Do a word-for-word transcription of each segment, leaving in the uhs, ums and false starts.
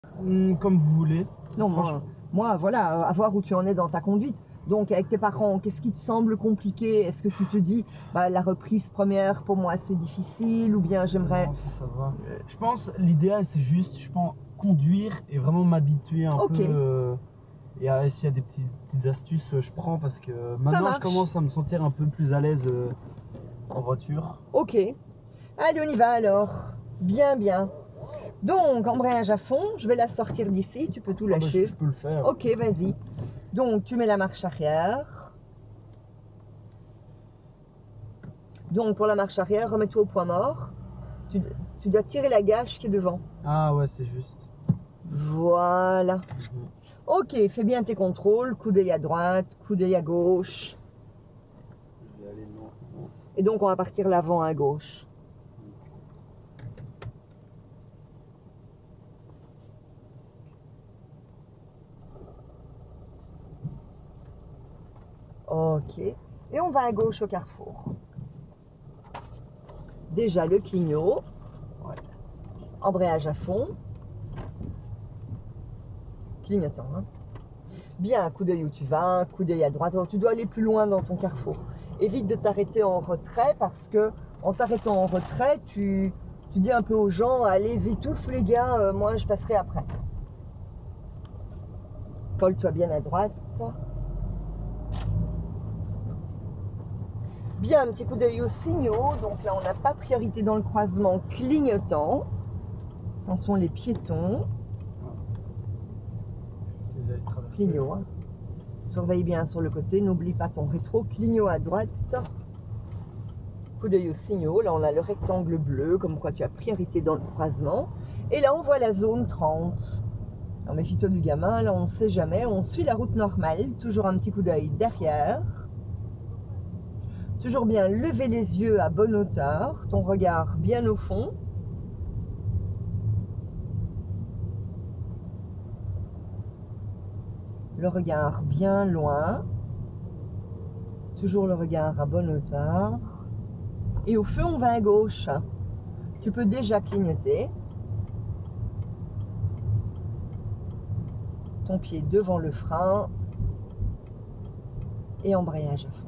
Hum, Comme vous voulez. Non, moi, moi, voilà, à voir où tu en es dans ta conduite. Donc, avec tes parents, qu'est-ce qui te semble compliqué? Est-ce que tu te dis, bah, la reprise première, pour moi, c'est difficile, ou bien j'aimerais... Non, ça, ça va. Je pense, l'idéal, c'est juste, je pense, conduire et vraiment m'habituer un Ok. peu. euh, et euh, s'il y a des petits- petites astuces, euh, je prends parce que maintenant, je marche. commence à me sentir un peu plus à l'aise euh, en voiture. Ok. Allez, on y va alors. Bien, bien. Donc, embrayage à fond, je vais la sortir d'ici, tu peux tout Ah bah, je, lâcher. je peux le faire. Ok, vas-y. Donc, tu mets la marche arrière. Donc, pour la marche arrière, remets-toi au point mort. Tu, tu dois tirer la gâche qui est devant. Ah ouais, c'est juste. Voilà. Mhm. Ok, fais bien tes contrôles. Coup d'œil à droite, coup d'œil à gauche. Je vais aller lentement. Et donc, on va partir l'avant à gauche. Ok. Et on va à gauche au carrefour. Déjà le clignot. Ouais. Embrayage à fond. Clignotant. Hein. Bien, coup d'œil où tu vas, coup d'œil à droite. Alors, tu dois aller plus loin dans ton carrefour. Évite de t'arrêter en retrait parce que en t'arrêtant en retrait, tu, tu dis un peu aux gens, allez-y tous les gars, euh, moi je passerai après. Colle-toi bien à droite. Bien, un petit coup d'œil aux signaux. Donc là, on n'a pas priorité dans le croisement clignotant. Attention les piétons. Clignot. Hein. Surveille bien sur le côté. N'oublie pas ton rétro. Clignot à droite. Coup d'œil aux signaux. Là, on a le rectangle bleu, comme quoi tu as priorité dans le croisement. Et là, on voit la zone trente. Alors, méfie-toi du gamin. Là, on ne sait jamais. On suit la route normale. Toujours un petit coup d'œil derrière. Toujours bien lever les yeux à bonne hauteur, ton regard bien au fond. Le regard bien loin. Toujours le regard à bonne hauteur. Et au feu, on va à gauche. Tu peux déjà clignoter. Ton pied devant le frein. Et embrayage à fond.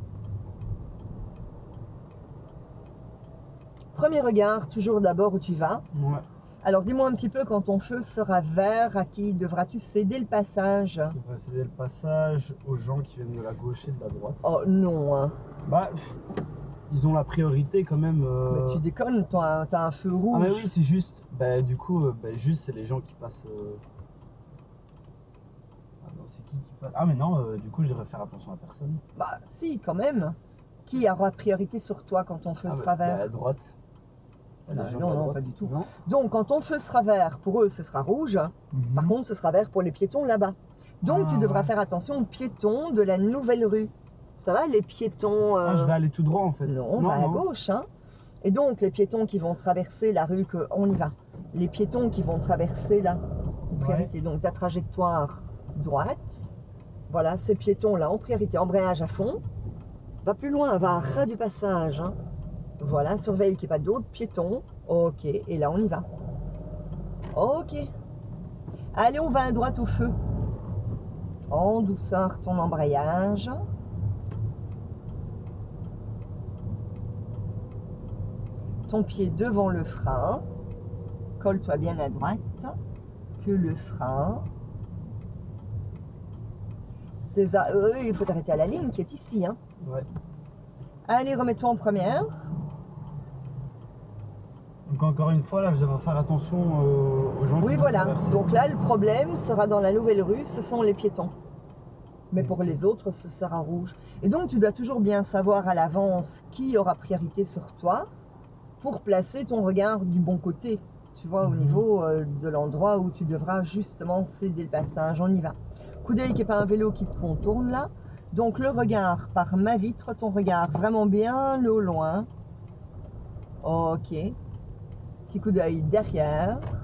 Premier regard, toujours d'abord où tu vas. Ouais. Alors dis-moi un petit peu, quand ton feu sera vert, à qui devras-tu céder le passage? Je devrais céder le passage aux gens qui viennent de la gauche et de la droite. Oh non, hein. Bah, ils ont la priorité quand même. Euh... Mais tu déconnes, t'as un, un feu rouge. Ah mais oui, c'est juste. Bah du coup, euh, bah, juste c'est les gens qui passent. Euh... Ah non, c'est qui qui passe? Ah mais non, euh, du coup je devrais faire attention à personne. Bah si, quand même. Qui aura priorité sur toi quand ton feu Ah, sera bah, vert? bah, à droite. Non, Les gens non, à non, droite. pas du tout. Non. Donc quand ton feu sera vert, pour eux ce sera rouge. Mhm. Par contre, ce sera vert pour les piétons là-bas. Donc Ah, tu devras ouais. faire attention aux piétons de la nouvelle rue. Ça va, les piétons... euh, Ah, je vais aller tout droit en fait. Non, on va à gauche. Hein. Et donc les piétons qui vont traverser la rue, que... on y va. Les piétons qui vont traverser là, priorité. Ouais. Donc ta trajectoire droite. Voilà, ces piétons-là en priorité. Embrayage à fond. Va plus loin, va à ras du passage. Hein. Voilà, surveille qu'il n'y ait pas d'autres piétons. Ok, et là on y va. Ok. Allez, on va à droite au feu. En douceur, ton embrayage. Ton pied devant le frein. Colle-toi bien à droite. Que le frein. Euh, il faut t'arrêter à la ligne qui est ici. Hein. Ouais. Allez, remets-toi en première. Donc encore une fois, là, je devrais faire attention euh, aux gens qui Oui, vont voilà. traverser. Donc là, le problème sera dans la nouvelle rue, ce sont les piétons. Mais pour les autres, ce sera rouge. Et donc, tu dois toujours bien savoir à l'avance qui aura priorité sur toi pour placer ton regard du bon côté. Tu vois, mm-hmm. Au niveau euh, de l'endroit où tu devras justement céder le passage. On y va. Coup d'œil qu'il n'y ait pas un vélo qui te contourne là. Donc, le regard par ma vitre, ton regard vraiment bien au loin. Ok. Petit coup d'œil derrière.